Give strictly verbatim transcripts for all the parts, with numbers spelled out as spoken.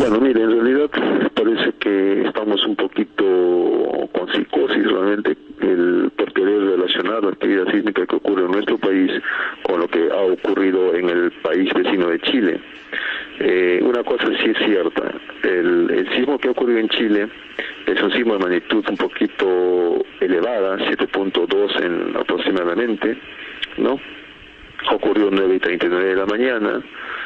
Bueno, mire, en realidad parece que estamos un poquito con psicosis realmente el por querer relacionar la actividad sísmica que ocurre en nuestro país con lo que ha ocurrido en el país vecino de Chile. Eh, una cosa sí es cierta, el, el sismo que ha ocurrido en Chile es un sismo de magnitud un poquito elevada, siete punto dos en aproximadamente, ¿no? Ocurrió nueve y treinta y nueve de la mañana.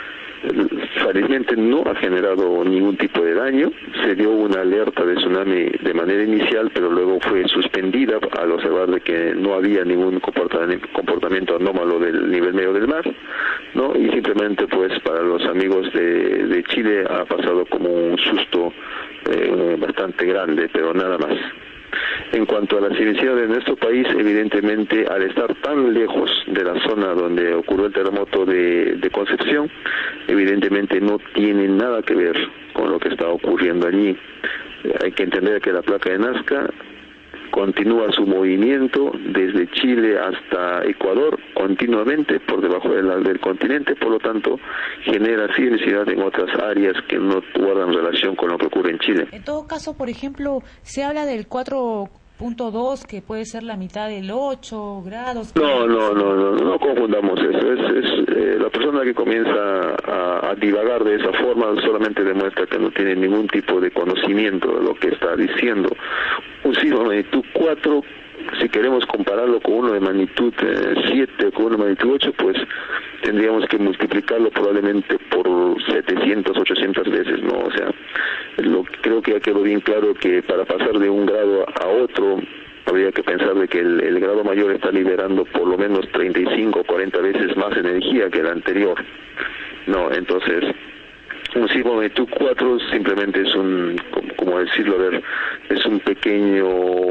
Felizmente no ha generado ningún tipo de daño. Se dio una alerta de tsunami de manera inicial, pero luego fue suspendida al observar de que no había ningún comportamiento anómalo del nivel medio del mar, ¿no? Y simplemente pues para los amigos de, de Chile ha pasado como un susto eh, bastante grande, pero nada más. En cuanto a la sismicidad de nuestro país, evidentemente al estar tan lejos de la zona donde ocurrió el terremoto de, de Concepción, evidentemente no tiene nada que ver con lo que está ocurriendo allí. Hay que entender que la placa de Nazca continúa su movimiento desde Chile hasta Ecuador continuamente por debajo del, del continente, por lo tanto genera sismicidad en otras áreas que no guardan relación con lo que ocurre en Chile. En todo caso, por ejemplo, se habla del cuatro punto dos que puede ser la mitad del ocho grados. No, no, no, no, no confundamos eso. Es, es eh, la persona que comienza a, a divagar de esa forma solamente demuestra que no tiene ningún tipo de conocimiento de lo que está diciendo. Un sismo de magnitud cuatro, si queremos compararlo con uno de magnitud eh, siete o con uno de magnitud ocho, pues tendríamos que multiplicarlo probablemente por setecientas, ochocientas veces, ¿no? O sea, lo, creo que ya quedó bien claro que para pasar de un grado a otro habría que pensar de que el, el grado mayor está liberando por lo menos treinta y cinco o cuarenta veces más energía que el anterior, ¿no? Entonces, un sismo de magnitud cuatro simplemente es un, como decirlo, a ver, es un pequeño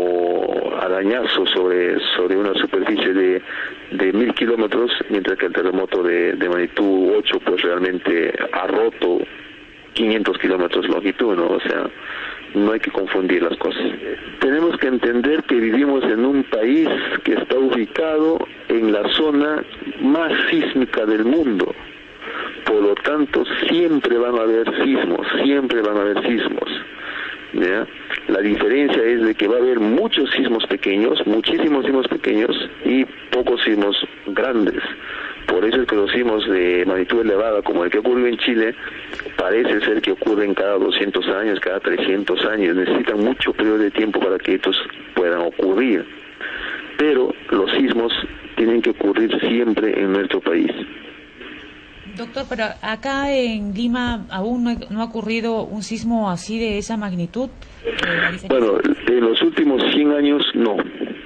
arañazo sobre sobre una superficie de de mil kilómetros, mientras que el terremoto de, de magnitud ocho pues realmente ha roto quinientos kilómetros de longitud, ¿no? O sea, no hay que confundir las cosas. Tenemos que entender que vivimos en un país que está ubicado en la zona más sísmica del mundo. Por lo tanto, siempre van a haber sismos, siempre van a haber sismos, ¿ya? La diferencia es de que va a haber muchos sismos pequeños, muchísimos sismos pequeños y pocos sismos grandes. Por eso es que los sismos de magnitud elevada, como el que ocurrió en Chile, parece ser que ocurren cada doscientos años, cada trescientos años. Necesitan mucho periodo de tiempo para que estos puedan ocurrir. Pero los sismos tienen que ocurrir siempre en nuestro país. Doctor, pero acá en Lima aún no, no ha ocurrido un sismo así de esa magnitud. Eh, bueno, en los últimos cien años no.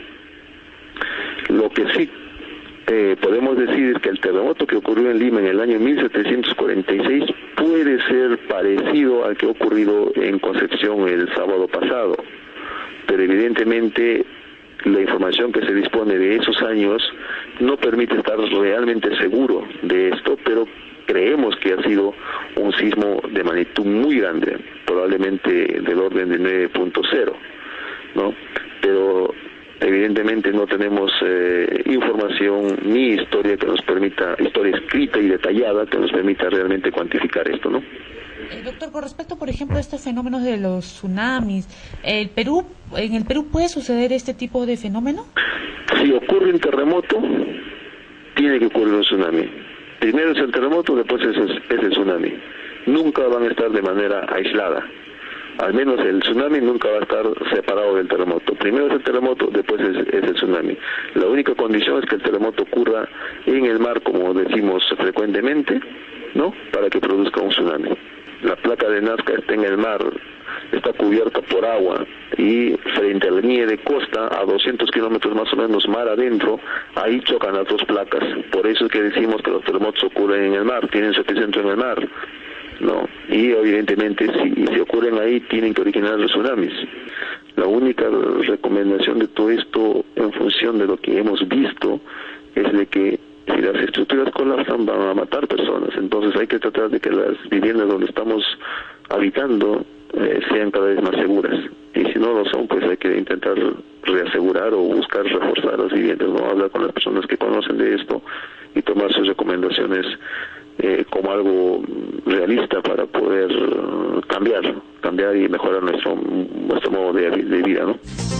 Lo que sí eh, podemos decir es que el terremoto que ocurrió en Lima en el año mil setecientos cuarenta y seis puede ser parecido al que ha ocurrido en Concepción el sábado pasado, pero evidentemente la información que se dispone de esos años no permite estar realmente seguro de esto, pero creemos que ha sido un sismo de magnitud muy grande, probablemente del orden de nueve punto cero, ¿no? Pero evidentemente no tenemos eh, información ni historia que nos permita, historia escrita y detallada que nos permita realmente cuantificar esto, ¿no? Eh, doctor, con respecto, por ejemplo, a estos fenómenos de los tsunamis, ¿el Perú, ¿en el Perú puede suceder este tipo de fenómeno? Si ocurre un terremoto, tiene que ocurrir un tsunami. Primero es el terremoto, después es, es el tsunami. Nunca van a estar de manera aislada. Al menos el tsunami nunca va a estar separado del terremoto. Primero es el terremoto, después es, es el tsunami. La única condición es que el terremoto ocurra en el mar, como decimos frecuentemente, ¿no? Para que produzca un tsunami. La placa de Nazca está en el mar, está cubierta por agua y frente a la línea de costa, a doscientos kilómetros más o menos mar adentro, ahí chocan las dos placas. Por eso es que decimos que los terremotos ocurren en el mar, tienen su epicentro en el mar, ¿no? Y evidentemente si, si ocurren ahí tienen que originar los tsunamis. La única recomendación de todo esto en función de lo que hemos visto es de que si las estructuras colapsan van a matar personas, entonces hay que tratar de que las viviendas donde estamos habitando eh, sean cada vez más seguras, y si no lo son pues hay que intentar reasegurar o buscar reforzar las viviendas, no hablar con las personas que conocen de esto y tomar sus recomendaciones eh, como algo realista para poder cambiar, cambiar y mejorar nuestro, nuestro modo de, de vida, ¿no?